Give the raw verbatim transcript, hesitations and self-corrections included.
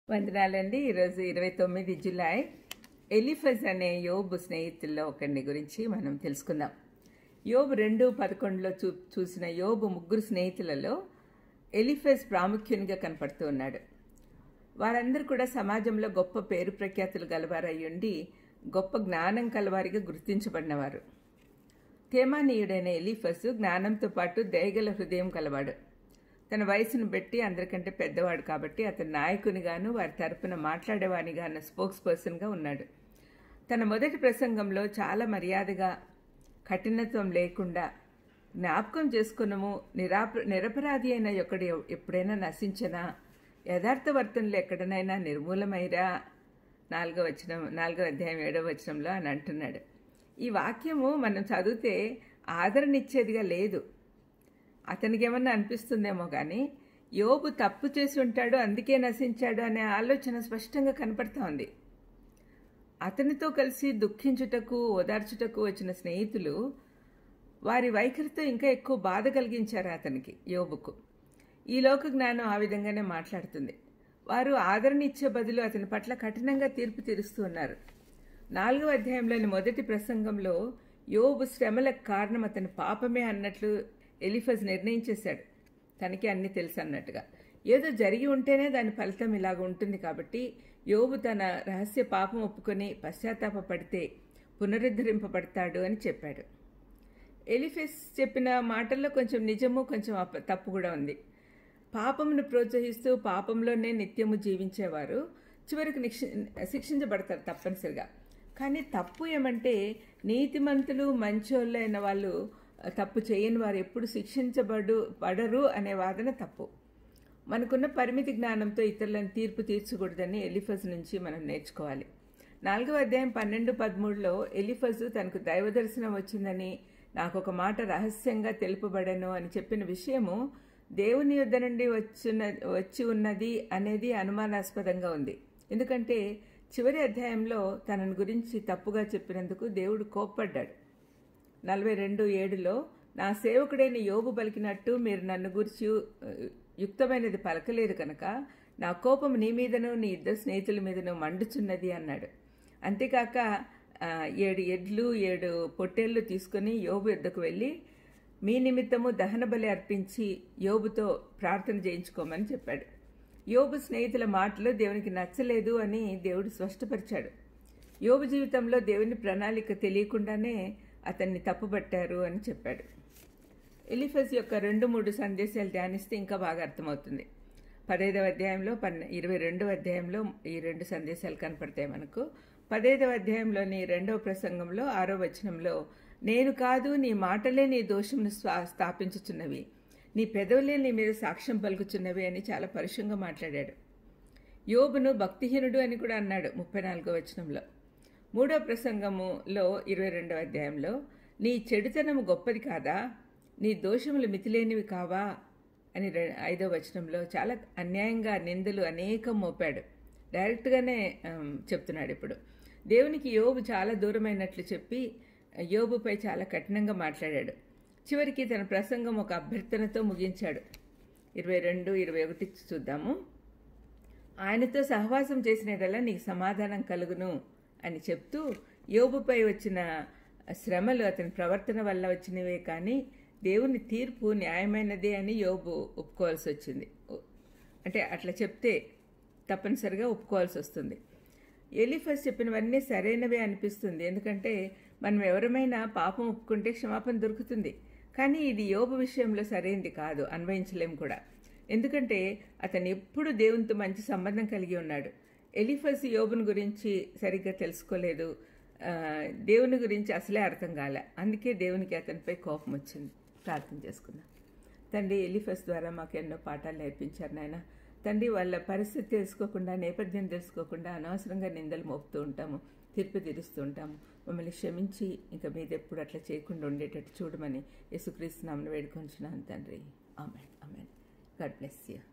వందనాలండి. ఈరోజు ఇరవై తొమ్మిది జులై. ఎలిఫజ్ అనే యోబు స్నేహితుల్లో ఒకరిని గురించి మనం తెలుసుకుందాం. యోబు రెండు పదకొండులో చూ చూసిన యోబు ముగ్గురు స్నేహితులలో ఎలిఫజ్ ప్రాముఖ్యునిగా కనపడుతూ ఉన్నాడు. వారందరూ కూడా సమాజంలో గొప్ప పేరు ప్రఖ్యాతులు గలవారయ్యుండి గొప్ప జ్ఞానం కలవారిగా గుర్తించబడినవారు. తేమానీయుడైన ఎలిఫజు జ్ఞానంతో పాటు దయగల హృదయం కలవాడు. తన వయసును బట్టి అందరికంటే పెద్దవాడు కాబట్టి అతను నాయకునిగాను వారి తరపున మాట్లాడేవానిగాను స్పోక్స్ పర్సన్గా ఉన్నాడు. తన మొదటి ప్రసంగంలో చాలా మర్యాదగా, కఠినత్వం లేకుండా, జ్ఞాపకం చేసుకున్నాము, నిరాప నిరపరాధి అయిన ఒకడు ఎప్పుడైనా నశించనా, యథార్థవర్తనలు ఎక్కడనైనా నిర్మూలమైరా, నాలుగో వచనం నాలుగో అధ్యాయం ఏడవ వచనంలో అని అంటున్నాడు. ఈ వాక్యము మనం చదివితే ఆదరణ ఇచ్చేదిగా లేదు. అతనికి ఏమన్నా అనిపిస్తుందేమో కానీ యోబు తప్పు చేసి ఉంటాడు, అందుకే నశించాడు అనే ఆలోచన స్పష్టంగా కనపడతా ఉంది. అతనితో కలిసి దుఃఖించుటకు, ఓదార్చుటకు వచ్చిన స్నేహితులు వారి వైఖరితో ఇంకా ఎక్కువ బాధ కలిగించారు అతనికి, యోబుకు. ఈ లోక జ్ఞానం ఆ విధంగానే మాట్లాడుతుంది. వారు ఆదరణ ఇచ్చే బదులు అతని పట్ల కఠినంగా తీర్పు తీరుస్తూ ఉన్నారు. నాలుగవ అధ్యాయంలోని మొదటి ప్రసంగంలో యోబు శ్రమలకు కారణం అతని పాపమే అన్నట్లు ఎలిఫజ్ నిర్ణయించేశాడు. తనకి అన్ని తెలుసు అన్నట్టుగా. ఏదో జరిగి ఉంటేనే దాని ఫలితం ఇలాగ ఉంటుంది కాబట్టి యోబు తన రహస్య పాపం ఒప్పుకొని పశ్చాత్తాపపడితే పునరుద్ధరింపబడతాడు అని చెప్పాడు. ఎలిఫజ్ చెప్పిన మాటల్లో కొంచెం నిజము, కొంచెం తప్పు కూడా ఉంది. పాపమును ప్రోత్సహిస్తూ పాపంలోనే నిత్యము జీవించేవారు చివరికి శిక్షించబడతారు తప్పనిసరిగా. కానీ తప్పు ఏమంటే నీతిమంతులు మంచోళ్ళు అయిన వాళ్ళు తప్పు చేయని వారు ఎప్పుడు శిక్షించబడు పడరు అనే వాదన తప్పు. మనకున్న పరిమితి జ్ఞానంతో ఇతరులను తీర్పు తీర్చకూడదని ఎలిఫజ్ నుంచి మనం నేర్చుకోవాలి. నాలుగవ అధ్యాయం పన్నెండు పదమూడులో ఎలిఫజు తనకు దైవ దర్శనం వచ్చిందని, నాకు ఒక మాట రహస్యంగా తెలుపబడను అని చెప్పిన విషయము దేవుని యుద్ధ నుండి వచ్చిన వచ్చి ఉన్నది అనేది అనుమానాస్పదంగా ఉంది. ఎందుకంటే చివరి అధ్యాయంలో తనను గురించి తప్పుగా చెప్పినందుకు దేవుడు కోప్పడ్డాడు. నలభై రెండు ఏడులో నా సేవకుడైన యోబు పలికినట్టు మీరు నన్ను గురించి యుక్తమైనది పలకలేదు కనుక నా కోపం నీ మీదను నీ ఇద్దరు స్నేహితుల మీదను మండుచున్నది అన్నాడు. అంతేకాక ఏడు ఎడ్లు ఏడు పొట్టేళ్లు తీసుకుని యోబు యుద్ధకు వెళ్ళి మీ నిమిత్తము దహన బలి అర్పించి యోబుతో ప్రార్థన చేయించుకోమని చెప్పాడు. యోబు స్నేహితుల మాటలు దేవునికి నచ్చలేదు అని దేవుడు స్పష్టపరిచాడు. యోబు జీవితంలో దేవుని ప్రణాళిక తెలియకుండానే అతన్ని తప్పుపట్టారు అని చెప్పాడు. ఎలిఫజ్ యొక్క రెండు మూడు సందేశాలు ధ్యానిస్తే ఇంకా బాగా అర్థమవుతుంది. పదైదవ అధ్యాయంలో పన్న ఇరవై రెండవ అధ్యాయంలో ఈ రెండు సందేశాలు కనపడతాయి మనకు. పదైదవ అధ్యాయంలోని రెండవ ప్రసంగంలో ఆరో వచనంలో నేను కాదు, నీ మాటలే నీ దోషమును స్థాపించుచున్నవి, నీ పెదవులే నీ మీద సాక్ష్యం పలుకుచున్నవి అని చాలా పరుషంగా మాట్లాడాడు. యోబును భక్తిహీనుడు అని కూడా అన్నాడు ముప్పై నాలుగో వచనంలో. మూడో ప్రసంగములో ఇరవై రెండవ అధ్యాయంలో నీ చెడుతనము గొప్పది కాదా, నీ దోషములు మితిలేనివి కావా అని ఐదో వచనంలో చాలా అన్యాయంగా నిందలు అనేకం మోపాడు. డైరెక్ట్గానే చెప్తున్నాడు. ఇప్పుడు దేవునికి యోబు చాలా దూరమైనట్లు చెప్పి యోబుపై చాలా కఠినంగా మాట్లాడాడు. చివరికి తన ప్రసంగం ఒక అభ్యర్థనతో ముగించాడు. ఇరవై రెండు ఇరవై ఒకటి చూద్దాము. ఆయనతో సహవాసం చేసినట్లా నీకు సమాధానం కలుగును అని చెప్తూ యోబుపై వచ్చిన శ్రమలు అతని ప్రవర్తన వల్ల వచ్చినవే కానీ దేవుని తీర్పు న్యాయమైనదే అని యోబు ఒప్పుకోవాల్సి వచ్చింది. అంటే అట్లా చెప్తే తప్పనిసరిగా ఒప్పుకోవాల్సి వస్తుంది. ఎలిఫజ్ చెప్పినవన్నీ సరైనవే అనిపిస్తుంది. ఎందుకంటే మనం ఎవరమైనా పాపం ఒప్పుకుంటే క్షమాపణ దొరుకుతుంది. కానీ ఇది యోబు విషయంలో సరైనది కాదు, అన్వయించలేం కూడా. ఎందుకంటే అతను ఎప్పుడు దేవునితో మంచి సంబంధం కలిగి ఉన్నాడు. ఎలిఫజ్ యోబుని గురించి సరిగ్గా తెలుసుకోలేదు, దేవుని గురించి అసలే అర్థం కాలే. అందుకే దేవునికి అతనిపై కోపం వచ్చింది. ప్రార్థన చేసుకుందాం. తండ్రి, ఎలిఫజ్ ద్వారా మాకు ఎన్నో పాఠాలు నేర్పించారు నాయన. తండ్రి, వాళ్ళ పరిస్థితి తెలుసుకోకుండా, నేపథ్యం తెలుసుకోకుండా అనవసరంగా నిందలు మోపుతూ ఉంటాము, తీర్పు తీరుస్తూ ఉంటాము. మమ్మల్ని క్షమించి ఇంకా మీద ఎప్పుడు అట్లా చేయకుండా ఉండేటట్టు చూడమని యేసుక్రీస్తు నామమున వేడుకొంచున్నాను తండ్రి. ఆమేన్ ఆమేన్. God bless you.